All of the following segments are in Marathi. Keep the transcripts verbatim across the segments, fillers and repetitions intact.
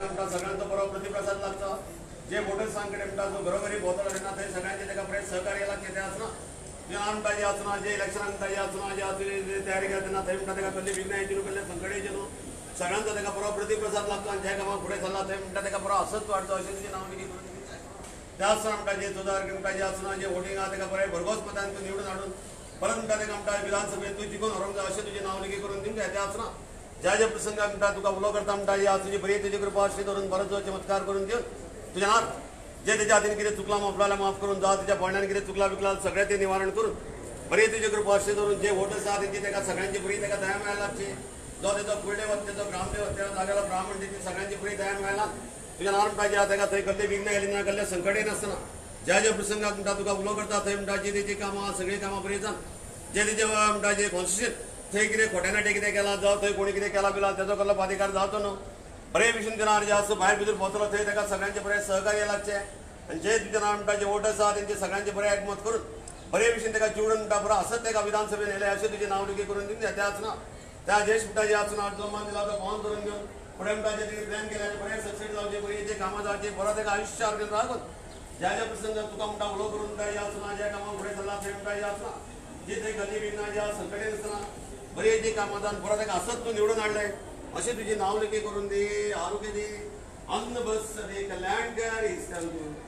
सगळ्यांचा बरोबर प्रतिप्रसाद लागतो जे वोटर्सांकडे म्हणटा जो घरोघरी भोंवतलो तेन्ना थंय सगळ्यांचे तेका बरें सहकार्य लागचें तें आसना जे म्हणटा जे आसना जे इलेक्शनाक म्हणटा जे आसना जे आसली तयारी करता तेन्ना थंय म्हणटा तेका कसली विघ्नायची न्हू कसले संकटायचे न्हू सगळ्यांचो तेका बरो प्रतिप्रसाद लागतो आनी ज्या कामाक फुडें चल्ला थंय म्हणटा तेका बरो आसच वाडतो अशें तुजें नांव निगी करून त्या आसतना म्हणटा जे सुदारक म्हणटा जे आसना जे वोटींग आहा तेका बरें भरघोस मतान तूं निवडून हाडून परत म्हणटा तेका म्हणटा विधानसभेत तूं जिखून व्हरूंक जाय अशें तुजें नांव निगी करून दिवंक जाय तें आसना ज्या ज्या प्रसंगाक म्हणटा तुका उलो करता म्हणटा या तुजी बरी तुजी कृपा आशी धरून बरो जो चमत्कार करून दिवन तुज्या नात जे तेज्या हातीन कितें चुकलां माफलाल्या माफ करून जावं तुज्या बोंड्यान कितें चुकलां बिकलां सगळें तें निवारण करून बरी तुजी कृपा आशी धरून जे वोटर्स आहा तेंची तेका सगळ्यांची बरी तेका दया मेळ्ळा लागची जो तेजो कुळदेवत तेजो ग्रामदेवत त्या जाग्याला ब्राह्मण तेची सगळ्यांची बरी दया मेळ्ळा तुज्या नांवान पाहिजे आहा तेका थंय कसली विघ्न गेली ना कसले संकटय नासतना ज्या ज्या प्रसंगाक म्हणटा तुका उलो करता थंय म्हणटा जी तेची कामां सगळीं कामां बरी जावन जे तेजे म्हणटा जे कॉन्स्टिट्यूशन थंय कितें खोटे नाटे कितें केलां जावं थंय कोणी कितें केलां बिलां तेजो कसलो अधिकार जावचो न्हू बरे भशेन दिनार जे आसा भायर भितर भोंवतलो थंय तेका सगळ्यांचे बरें सहकार्य लागचें आनी जे तुजें नांव म्हणटा जे वोटर्स आहा तेंचे सगळ्यांचे बरें एकमत करून बरे भशेन तेका चिवडून म्हणटा बरो आसत तेका विधानसभेन येयलें अशें तुजें नांव निगी करून दिवंक जाय तें आसना त्या जेश म्हणटा जे आसना जो मान दिला तो पावन करून घेवन फुडें म्हणटा जे तेणी प्लॅन केल्या बरें सक्सेस जावचे बरी जे कामां जावची बरो तेका आयुश्य आरोग्य राखून ज्या ज्या प्रसंगाक तुका म्हणटा उलो करून म्हणटा जे आसना ज्या कामाक फुडें चल्ला थंय म्हणटा जे आसना जे थंय गल्ली बिना जे आहा संकटे नासतना बरी जी कामां जावन बरो तेका आसत तूं निवडून हाडलें अशें तुजी नांव लेखी करून दी आरोग्य दी अन्न बस दे कल्याणकार इस्तान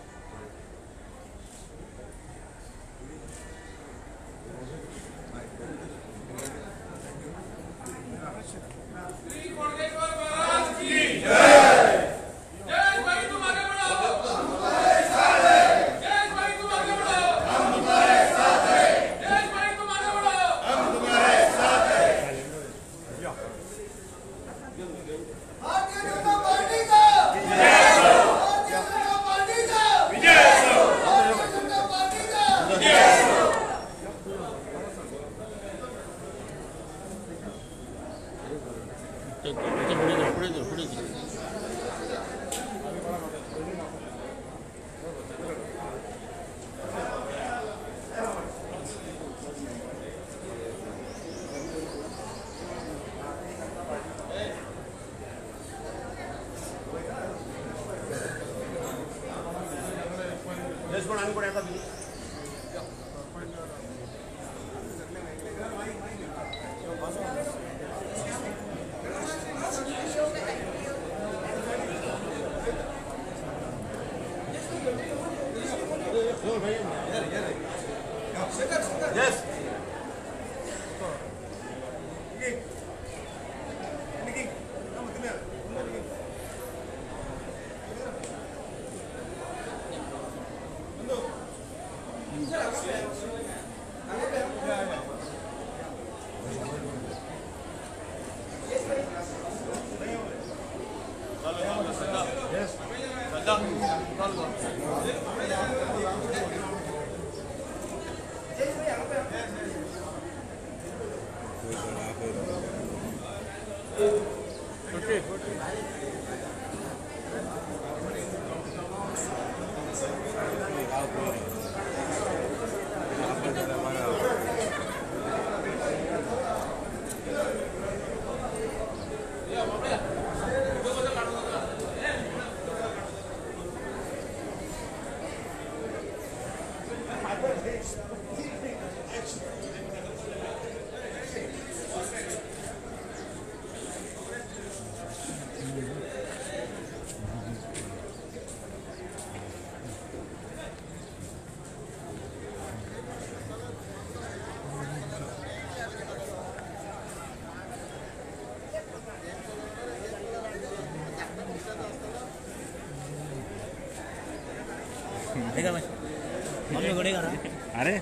अरे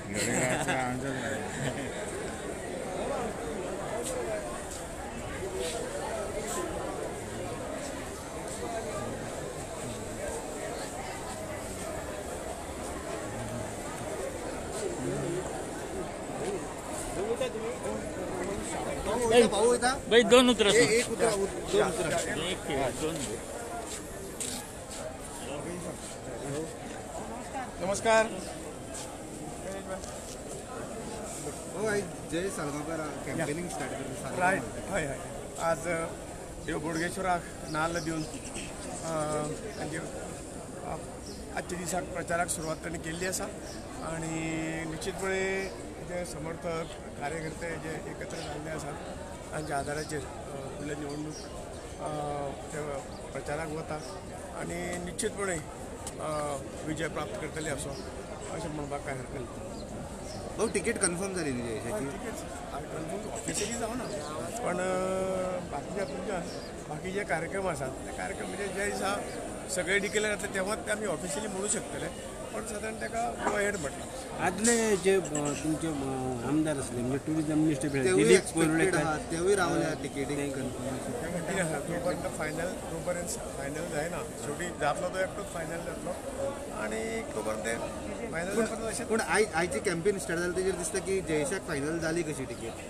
भाई दोन उतर एक उतर दोन उतर दोन नमस्कार हो आई जय साळगांवकर कॅम्पेनिंग स्टार्ट करता रायट हय हय आज ह्यो बोडगेश्वराक नाल्ल दिवन म्हणजे आजच्या दिसाक प्रचाराक सुरवात तांणी केल्ली आसा आणि निश्चितपणे जे समर्थक कार्यकर्ते जे एकत्र जाल्ले आसात तांच्या आदाराचेर फुडले निवडणूक ते प्रचाराक वता आणि निश्चितपणे विजय प्राप्त करतले असो अशें म्हणपाक काय हरकत ना. हो तिकीट कन्फर्म जाली न्ही जयेशाची? कन्फर्म ऑफिशियली जावना पण बाकीच्या तुमच्या बाकी जे कार्यक्रम आसात ते कार्यक्रम म्हणजे जे दिसा सगळे डिक्लेअर जातले तेव्हाच ते आमी ऑफिशियली म्हणू शकतले पण साधारण ताका गो हेड म्हटलं. आदले जे तुमचे आमदार असले म्हणजे टुरिझम मिनिस्टर दिलीप कोल्हेकर तेवूय रावल्या तिकेटीक कन्फर्मेशन कितें आसा जोपर्यंत फायनल जोपर्यंत फायनल जायना शेवटी जातलो तो एकटोच फायनल जातलो आणि तोपर्यंत ते फायनल जातलो अशें. पूण आय आयची कॅम्पेन स्टार्ट जाली तेजेर दिसता की जयेशाक फायनल जाली कशी तिकेट?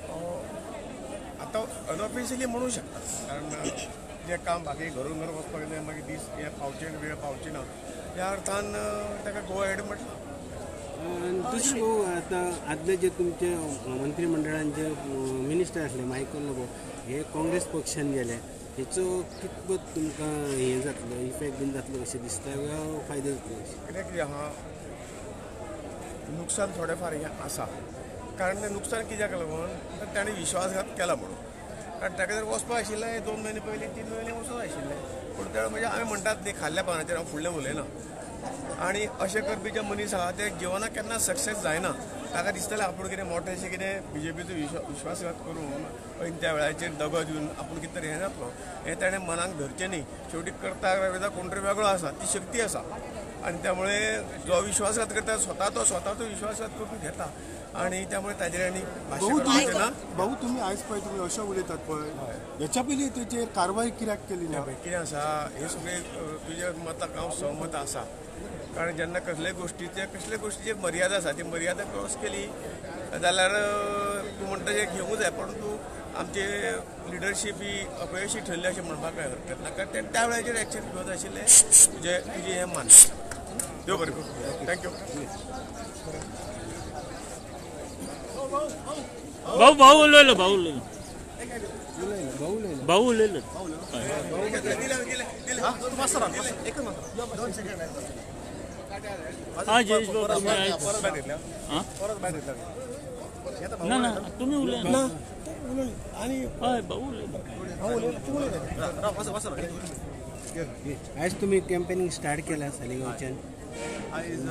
आतां अनऑफिशियली म्हणू शकता कारण जे काम बाकी घरून घर वचपाक जाय मागीर दीस हे पावचे वेळ पावची ना ह्या अर्थान ताका गो हेड म्हटलं. दुसरें गो आतां आदले जे तुमचे मंत्रिमंडळान जे मिनिस्टर आसले मायकल लोबो हे काँग्रेस पक्षान गेले हेचो कितपत तुमकां हें जातलो इफेक्ट बीन जातलो अशें दिसता काय फायदो जातलो? कित्याक कितें आहा नुकसान थोडें फार हें आसा कारण तें नुकसान कित्याक लागून तर ताणें विश्वासघात केला म्हणून कारण ताका जर वचपा आशिल्लें दोन म्हयने पयलीं तीन म्हयने वचूंक आशिल्लें पूण त्या म्हणजे हांवें म्हणटात न्ही खाल्ल्या पानाचेर हांव फुडलें उलयना आणि अशें करपी जे मनीस आहा ते जिवनाक केन्ना सक्सेस जायना ताका दिसतलें आपूण कितें मोठेशें कितें बी जे पीचो विश्वा विश्वासघात करून त्या वेळाचेर दगो दिवन आपूण कितें तरी हें जातलो हें ताणें मनाक धरचें न्ही. शेवटी करता वेळा कोण तरी वेगळो आसा ती शक्ती आसा आणि त्यामुळे जो विश्वासघात करता स्वता तो स्वता तो विश्वासघात करून घेता आणि त्यामुळे ताजेर आनी भाष्य करपाचें ना. भाऊ तुम्ही आयज पळय तुम्ही अशें उलयतात पळय हेच्या पयलीं तेचेर कारवाय कित्याक केली ना? कितें आसा हे सगळे तुज्या मताक हांव सहमत आसा कारण जेन्ना कसलेय गोश्टीचे कसले गोश्टीची मर्यादा आसा ती मर्यादा क्रॉस केली जाल्यार तूं म्हणटा तें घेवंक जाय परंतु आमचे लिडरशीप ही अपयशी ठरली अशें म्हणपाक काय हरकत ना कारण त्या वेळाचेर एक्शन घेवंक आशिल्लें तुजें तुजें हें मान. देव बरें करूं. थँक्यू. भाऊ भाऊ उलयलो भाऊ उलयलो भाऊ उलयलो हा जयेश भाऊ तुम्ही ना ना तुम्ही उलयलो आणि हय भाऊ उलयलो आयज तुम्ही कॅम्पेनिंग स्टार्ट केला सालिगांवच्यान आयज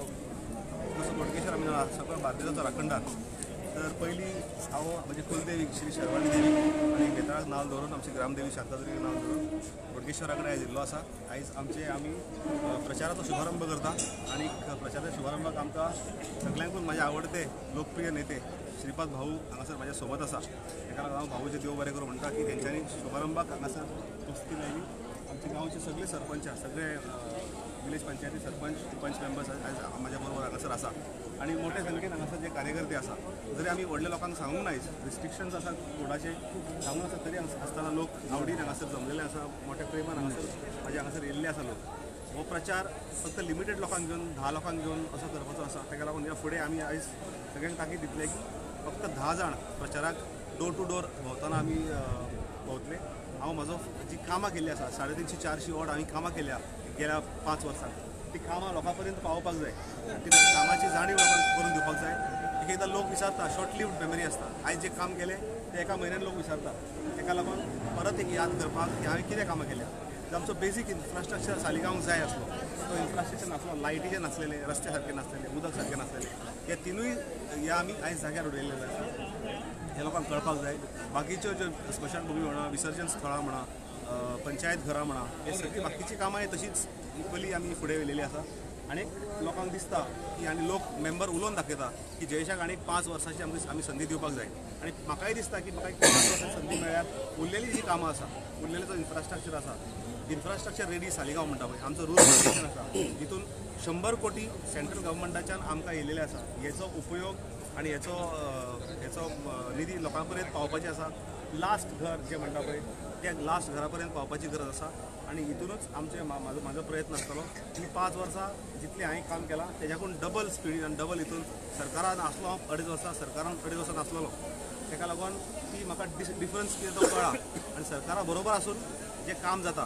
जसो बोडगेश्वर आमी सगळो भारतीयाचो राखणदार तर पयलीं हांव म्हणजे कुलदेवी श्री शर्वाणी देवी आनी बेताळाक नांव दवरून आमची ग्रामदेवी शांतादुर्गेक नांव दवरून बोडगेश्वरा कडेन आयज येयल्लो आसा. आयज आमचे आमी प्रचाराचो शुभारंभ करता आनी प्रचाराच्या शुभारंभाक आमकां सगळ्यांकूच म्हाजे आवडते लोकप्रिय नेते श्रीपाद भाऊ हांगासर म्हाज्या सोबत आसा ताका लागून हांव भाऊचे देव बरें करूं म्हणटा की तेंच्यांनी शुभारंभाक हांगासर उपस्थिती लायली. आमचे गांवचे सगळे सरपंच सगळे विलेज पंचायती सरपंच पंच मेंबर्स आयज म्हाज्या बरोबर हांगासर आसा आणि मोठे संख्येन हांगासर जे कार्यकर्ते आसा जरी आमी व्हडल्या लोकांक सांगूंक नायज रिस्ट्रिक्शन्स आसा कोर्टाचे सांगून आसा तरी आसतना लोक आवडीन हांगासर जमलेले आसा मोठ्या प्रेमान हांगासर म्हाजे हांगासर येयल्ले आसा लोक. हो प्रचार फक्त लिमिटेड लोकांक घेवन धा लोकांक घेवन असो करपाचो आसा ताका लागून ह्या फुडें आमी आयज सगळ्यांक ताकीद दितले की फक्त धा जाण प्रचाराक डोर टू डोर भोंवतना आमी भोंवतले. हांव म्हाजो जी कामां केल्ली आसा साडे तिनशी चारशी वॉर्ड हांवें कामां केल्या गेल्या पांच वर्सांक ती कामां लोकां पर्यंत पावोवपाक जाय ती कामाची जाणीव लोकांक करून दिवपाक जाय. एक एकदां लोक विचारता शॉर्ट लिव्ड मेमरी आसता आयज जे काम केलें ते एका म्हयन्यान लोक विचारता ताका लागून परत एक याद करपाक की हांवें कितें कामां केल्या. जो आमचो बेसीक इन्फ्रास्ट्रक्चर सालिगांवक जाय आसलो तो इन्फ्रास्ट्रक्चर नासलो लायटीचे नासलेले रस्ते सारके नासलेले उदक सारकें नासलेले हे तिनूय हे आमी आयज जाग्यार उडयल्ले आसा हे लोकांक कळपाक जाय. बाकीच्यो ज्यो स्मशानभुमी म्हणा विसर्जन स्थळां म्हणा पंचायत घरां म्हणा हे सगळीं बाकीची कामां तशीच इक्वली आमी फुडें व्हेलेली आसा आनी लोकांक दिसता की आनी लोक मेंबर उलोवन दाखयता की जयेशाक आनी पांच वर्सांची आमकां आमी संदी दिवपाक जाय आनी म्हाकाय दिसता की म्हाका एक पांच वर्सांची संदी मेळ्ळ्यार उरलेली जी कामां आसा उरलेलो जो इन्फ्रास्ट्रक्चर आसा इन्फ्रास्ट्रक्चर रेडी सालिगांव म्हणटा पळय आमचो रूल रेग्युलेशन आसा हितून शंबर कोटी सेंट्रल गव्हर्मेंटाच्यान आमकां येयलेले आसा हेचो उपयोग आनी हेचो हेचो निधी लोकां पर्यंत पावपाचें आसा. लास्ट घर जे म्हणटा पळय त्या लास्ट घरा पर्यंत पावपाची गरज आसा आनी हितूनच आमचे म्हाजो म्हाजो प्रयत्न आसतलो की पांच वर्सां जितलें हांवें काम केलां तेज्याकून डबल स्पिडीन आनी डबल हितून सरकारान आसलो हांव अडेज वर्सां सरकारान अडेज वर्सां नासलेलो ताका लागून ती म्हाका डिस डिफरन्स कितें तो कळ्ळा आनी सरकारा बरोबर आसून जें काम जाता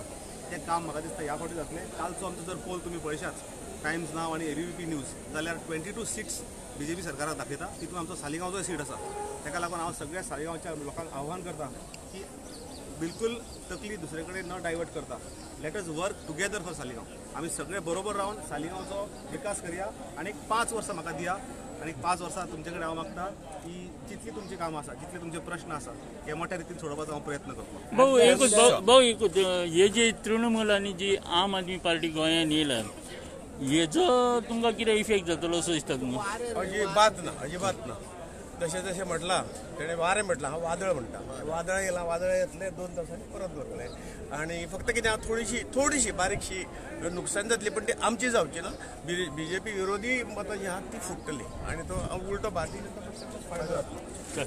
तें काम म्हाका दिसता ह्या फावटी जातलें. कालचो आमचो जर पोल तुमी पळयशात टायम्स नाव आनी एबीपी न्यूज जाल्यार twenty two six B J P सरकाराक दाखयता. तितून आमचो सालिगांवचो सीट आसा. ताका लागून हांव सगळ्या सालिगांवच्या लोकांक आव्हान करता की बिलकुल तकली दुसरे कडेन न डायवर्ट करता. Let us work together for Saligao. आमी सगळे बरोबर रावन सालिगांवचो विकास करया आनी एक पांच वर्सां म्हाका दिया आनी पांच वर्सां तुमचे कडेन हांव मागता की जितली तुमची कामां आसा जितले तुमचे प्रश्न आसा हे मोठ्या रितीन सोडोवपाचो हांव प्रयत्न करतलो. भाऊ एकूच भाऊ भाऊ एकूच हे जे तृणमूल आनी जी आम आदमी पार्टी गोंयांत येयला हेजो तुमकां कितें इफेक्ट जातलो असो दिसता तुमकां? अजिबात ना अजिबात ना. जशें जशें म्हटलां तेणें वारें म्हटलां हांव वादळ म्हणटा. वादळ येयलां वादळ येतलें दोन तासांनी परत वतलें आनी फक्त कितें हांव थोडीशी थोडीशी बारीकशी नुकसाण जातली पण ती आमची जावची ना. बी जे पी विरोधी मतां जी आहात ती फुटतली आनी तो उलटो भारतीय जनता पक्षाचोच फायदो जातलो.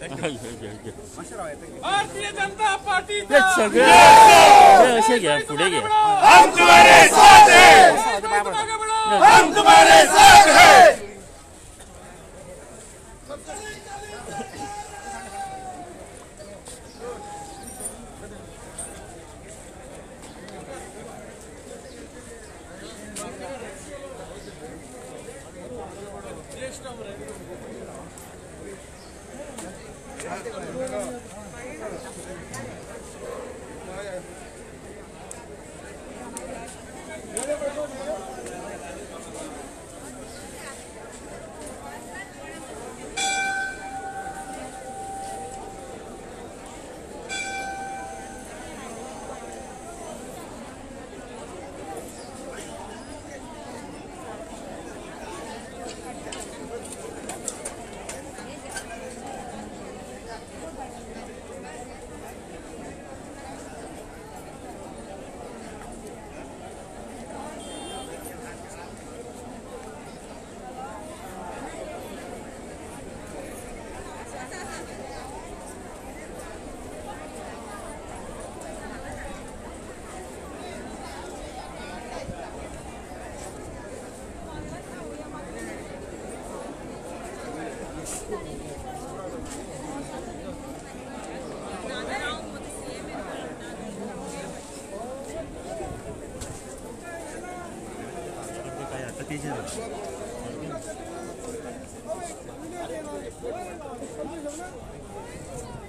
भारतीय जनता पार्टी सगळे अशें घ्या फुडें घ्या. हम तुम्हारे साथ हैं हम तुम्हारे साथ हैं. आता